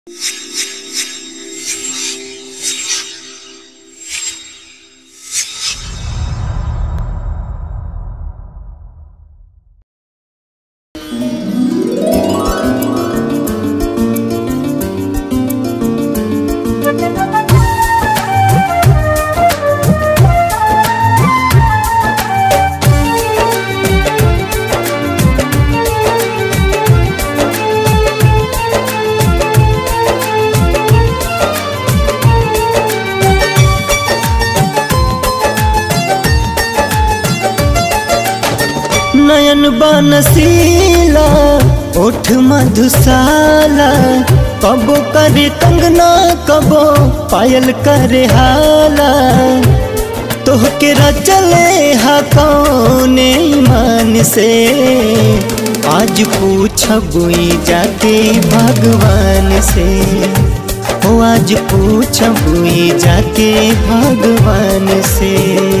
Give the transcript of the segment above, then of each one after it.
नयन बनसीला ओठ मधुशाला, कबो करे कंगना कबो पायल करे हाला। तोहके रचले हा कौने ईमान से, आज पूछबुई जाके भगवान से। हो आज पूछबुई जाके भगवान से।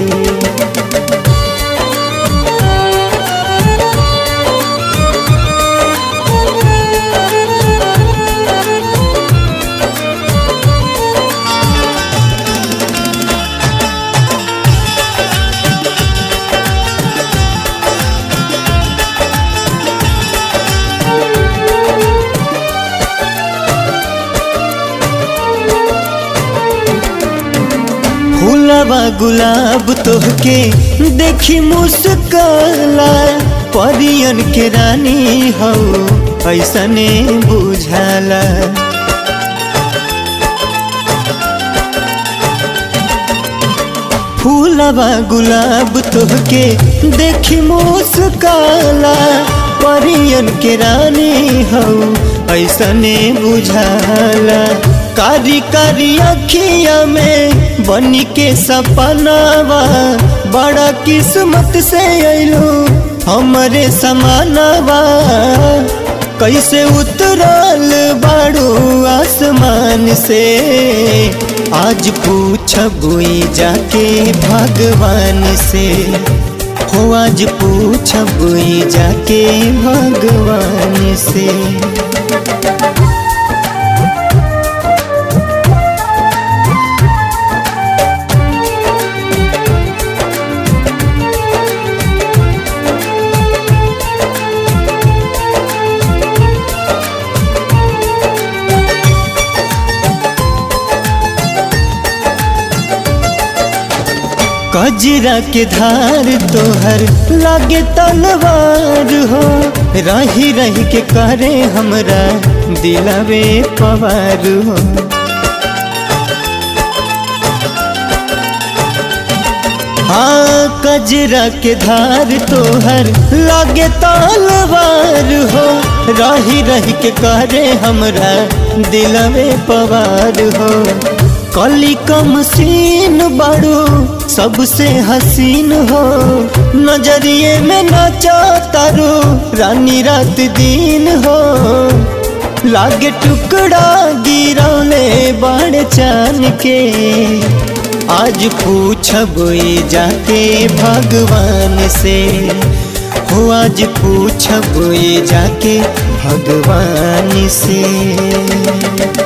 फूलवा गुलाब तोहके देखी मुस्काला, परियन के रानी हो ऐसने बुझाला। फूलवा गुलाब तोहके देखी मुस्काला, परियन के रानी हो ऐसने बुझाला। कारी कारी अखिया में बनी के सपनावा, बड़ा किस्मत से अइलू हमरे समानवा। कैसे उतरल बाड़ू आसमान से, आज पूछबुई जाके भगवान से। हो आज पूछबुई जाके भगवान से। कजरा के धार तोहर लागे तलवार हो, रही रही के करे हमरा दिलवे पवार हो। हाँ कजरा के धार तोहर लागे तलवार हो, रही रही के करे हमरा दिलवे पवार हो। कली कम सीन बाड़ू सबसे हसीन हो, नजरिए में नाचा तारू रानी रात दिन हो। लागे टुकड़ा गिरौले बाड़ चान के, आज पूछबुई जाके भगवान से। हो आज पूछबुई जाके भगवान से।